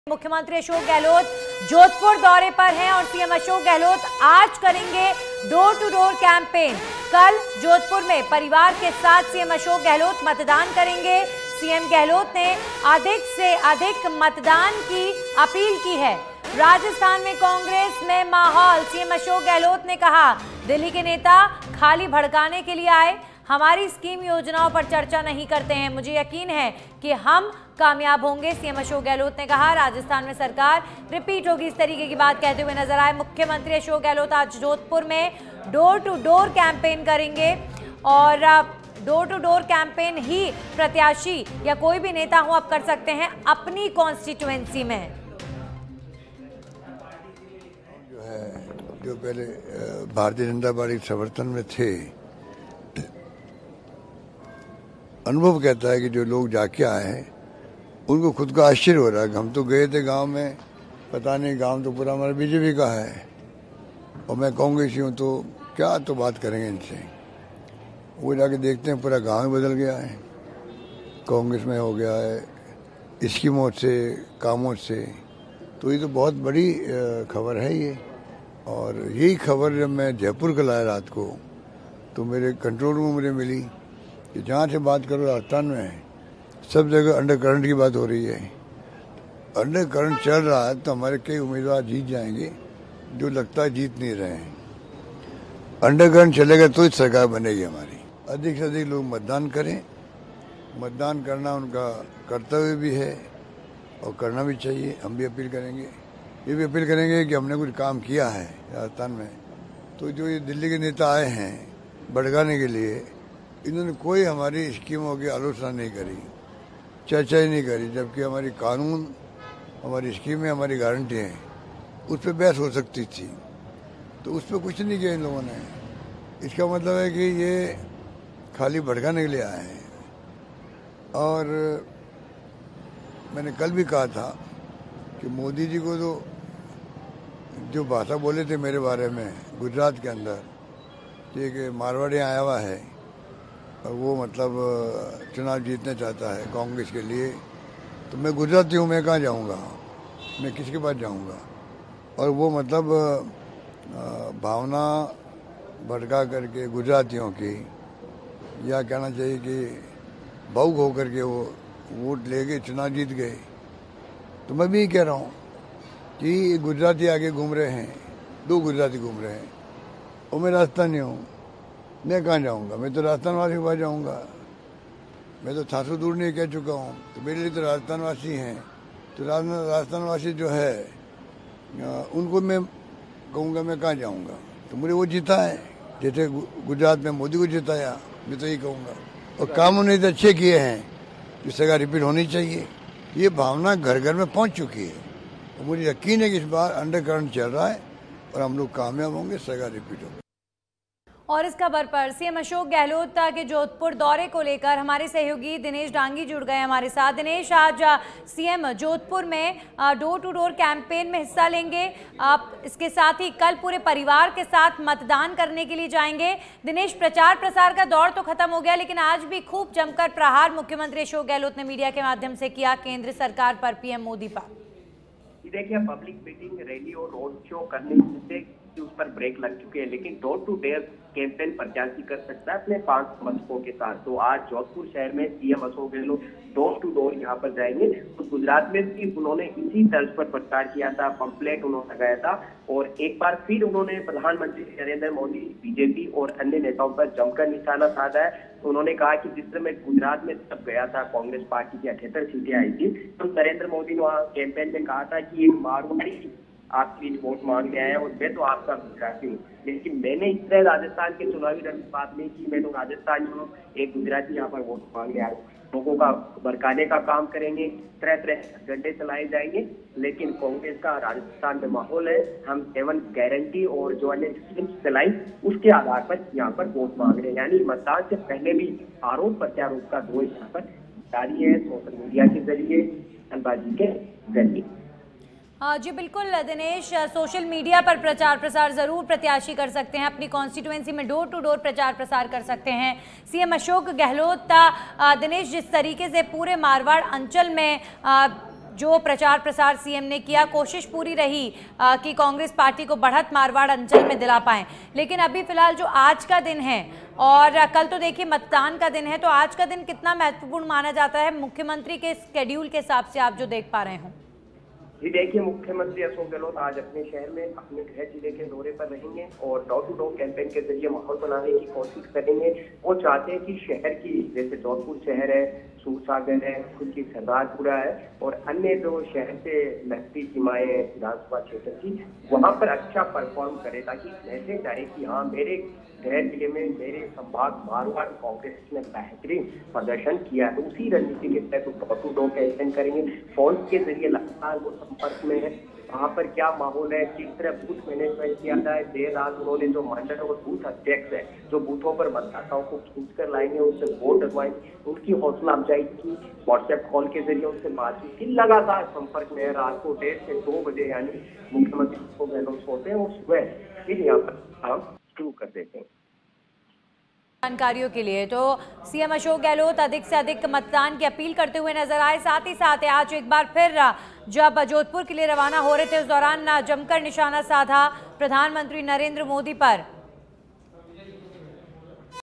मुख्यमंत्री अशोक गहलोत जोधपुर दौरे पर हैं और सीएम अशोक गहलोत आज करेंगे डोर टू डोर कैंपेन। कल जोधपुर में परिवार के साथ सीएम अशोक गहलोत मतदान करेंगे। सीएम गहलोत ने अधिक से अधिक मतदान की अपील की है। राजस्थान में कांग्रेस में माहौल, सीएम अशोक गहलोत ने कहा दिल्ली के नेता खाली भड़काने के लिए आए, हमारी स्कीम योजनाओं पर चर्चा नहीं करते हैं, मुझे यकीन है कि हम कामयाब होंगे। सीएम अशोक गहलोत ने कहा राजस्थान में सरकार रिपीट होगी, इस तरीके की बात कहते हुए नजर आए मुख्यमंत्री अशोक गहलोत। आज जोधपुर में डोर टू डोर कैंपेन करेंगे और डोर टू डोर कैंपेन ही प्रत्याशी या कोई भी नेता हो आप कर सकते हैं अपनी कॉन्स्टिट्यूएंसी में। जो पहले भारतीय जनता पार्टी के समर्थन में थे, अनुभव कहता है कि जो लोग जाके आए हैं उनको खुद का आश्चर्य हो रहा है। हम तो गए थे गांव में, पता नहीं गांव तो पूरा हमारा बीजेपी का है और मैं कांग्रेसी हूँ, तो क्या तो बात करेंगे इनसे। वो जाके देखते हैं पूरा गांव ही बदल गया है, कांग्रेस में हो गया है स्कीमों से, कामों से। तो ये तो बहुत बड़ी खबर है ये। और यही खबर जब मैं जयपुर का लाया रात को, तो मेरे कंट्रोल रूम में मिली कि जहाँ से बात करो राजस्थान में सब जगह अंडर करंट की बात हो रही है। अंडर करंट चल रहा है तो हमारे कई उम्मीदवार जीत जाएंगे जो लगता है जीत नहीं रहे हैं। अंडर करंट चलेगा तो ही सरकार बनेगी हमारी। अधिक से अधिक लोग मतदान करें, मतदान करना उनका कर्तव्य भी है और करना भी चाहिए। हम भी अपील करेंगे, ये भी अपील करेंगे कि हमने कुछ काम किया है राजस्थान में। तो जो ये दिल्ली के नेता आए हैं भड़काने के लिए, इन्होंने कोई हमारी स्कीमों की आलोचना नहीं करी, चर्चा ही नहीं करी, जबकि हमारी कानून, हमारी स्कीमें, हमारी गारंटी हैं, उस पर बहस हो सकती थी। तो उस पर कुछ नहीं किया इन लोगों ने। इसका मतलब है कि ये खाली भड़काने के लिए आए हैं। और मैंने कल भी कहा था कि मोदी जी को तो जो भाषा बोले थे मेरे बारे में गुजरात के अंदर, कि मारवाड़ी आया हुआ है और वो मतलब चुनाव जीतना चाहता है कांग्रेस के लिए, तो मैं गुजराती हूँ, मैं कहाँ जाऊँगा, मैं किसके पास जाऊँगा। और वो मतलब भावना भड़का करके गुजरातियों की, या कहना चाहिए कि भावुक होकर के वो वोट ले गए, चुनाव जीत गए। तो मैं भी कह रहा हूँ कि गुजराती आगे घूम रहे हैं, 2 गुजराती घूम रहे हैं और मैं राजस्थानी हूँ, मैं कहाँ जाऊँगा, मैं तो राजस्थान वासी के पास जाऊँगा। मैं तो थासू दूर नहीं कह चुका हूँ, तो मेरे लिए तो राजस्थान वासी हैं। तो राजस्थान वासी जो है उनको मैं कहूँगा मैं कहाँ जाऊँगा। तो मुझे वो जीता है, जैसे गुजरात में मोदी को जिताया, मैं तो यही कहूँगा। और काम उन्होंने अच्छे किए हैं, जिस जगह रिपीट होनी चाहिए। ये भावना घर घर में पहुँच चुकी है और मुझे यकीन है कि इस बार अंडर करंट चल रहा है और हम लोग कामयाब होंगे, सरकार रिपीट होगी। और इस खबर पर सीएम अशोक गहलोत के जोधपुर दौरे को लेकर हमारे सहयोगी दिनेश डांगी जुड़ गए हमारे साथ। दिनेश, आज सीएम जोधपुर में डोर टू डोर कैंपेन में हिस्सा लेंगे, आप इसके साथ ही कल पूरे परिवार के साथ मतदान करने के लिए जाएंगे। दिनेश, प्रचार प्रसार का दौर तो खत्म हो गया, लेकिन आज भी खूब जमकर प्रहार मुख्यमंत्री अशोक गहलोत ने मीडिया के माध्यम से किया केंद्र सरकार पर, पीएम मोदी पर। देखिए, पब्लिक मीटिंग, रैली और रोड शो करने से उस पर ब्रेक लग चुके हैं, लेकिन डोर टू डोर कैंपेन प्रत्याशी कर सकता है अपने 5 समर्थकों के साथ। तो आज जोधपुर शहर में CM Ashok Gehlot door to door यहाँ पर जाएंगे। तो गुजरात में भी उन्होंने इसी तर्ज पर प्रचार किया था, पंपलेट उन्होंने लगाया था और एक बार फिर उन्होंने प्रधानमंत्री नरेंद्र मोदी, बीजेपी और अन्य नेताओं पर जमकर निशाना साधा है। तो उन्होंने कहा कि जिस समय गुजरात में जब गया था, कांग्रेस पार्टी की 78 सीटें आई थी, तो नरेंद्र मोदी ने वहाँ कैंपेन में कहा था कि एक मारवाड़ी आपके बीच वोट मांगने आया और मैं तो आपका गुजराती हूँ। लेकिन मैंने इस तरह राजस्थान के चुनावी रण में बात नहीं की, मैं तो राजस्थानी हूँ, एक गुजराती यहाँ पर वोट मांगने आया हूँ। लोगों का भड़काने का काम करेंगे, तरह तरह गड्ढे चलाए जाएंगे, लेकिन कांग्रेस का राजस्थान में माहौल है। हम 7 गारंटी और जो अन्य स्कीम्स चलाई उसके आधार पर यहाँ पर वोट मांग रहे हैं। यानी मतदान से पहले भी आरोप प्रत्यारोप का दौर यहाँ पर जारी है, सोशल मीडिया के जरिए, बयानबाजी के जरिए। जी बिल्कुल दिनेश, सोशल मीडिया पर प्रचार प्रसार जरूर प्रत्याशी कर सकते हैं, अपनी कॉन्स्टिट्यूएंसी में डोर टू डोर प्रचार प्रसार कर सकते हैं। सीएम अशोक गहलोत दिनेश जिस तरीके से पूरे मारवाड़ अंचल में जो प्रचार प्रसार सीएम ने किया, कोशिश पूरी रही कि कांग्रेस पार्टी को बढ़त मारवाड़ अंचल में दिला पाएं। लेकिन अभी फिलहाल जो आज का दिन है और कल तो देखिए मतदान का दिन है, तो आज का दिन कितना महत्वपूर्ण माना जाता है मुख्यमंत्री के स्केड्यूल के हिसाब से, आप जो देख पा रहे हो? जी देखिए, मुख्यमंत्री अशोक गहलोत आज अपने शहर में अपने गृह जिले के दौरे पर रहेंगे और डोर टू डोर कैंपेन के जरिए माहौल बनाने की कोशिश करेंगे। वो चाहते हैं कि शहर की, जैसे जोधपुर शहर है, सूरसागर है, खुद की सरदारपुरा है और अन्य जो शहर से लगती सीमाएं हैं विधानसभा क्षेत्र की, वहां पर अच्छा परफॉर्म करे, ताकि मैसेज आए कि हाँ, मेरे गृह जिले में, मेरे संभाग मारवाड़ कांग्रेस ने बेहतरीन प्रदर्शन किया है। तो उसी रणनीति के तहत डोर टू डोर कैंपेन करेंगे। फोन के जरिए लगातार वो संपर्क में है, वहाँ पर क्या माहौल है, किस तरह बूथ मैनेजमेंट किया जाए। देर रात उन्होंने जो मंडल और बूथ अध्यक्ष है, जो बूथों पर मतदाताओं को खींचकर लाएंगे, उनसे वोट डलवाएंगे, उनकी हौसला अफजाई की, व्हाट्सएप कॉल के जरिए उनसे बातचीत की, लगातार संपर्क में रात को 1:30 से 2 बजे यानी मुख्यमंत्री को गहलोत होते हैं और सुबह फिर यहाँ पर काम शुरू कर देते हैं। जानकारियों के लिए तो सीएम अशोक गहलोत अधिक से अधिक मतदान की अपील करते हुए नजर आए। साथ ही साथ आज एक बार फिर जब जोधपुर के लिए रवाना हो रहे थे, उस दौरान जमकर निशाना साधा प्रधानमंत्री नरेंद्र मोदी पर।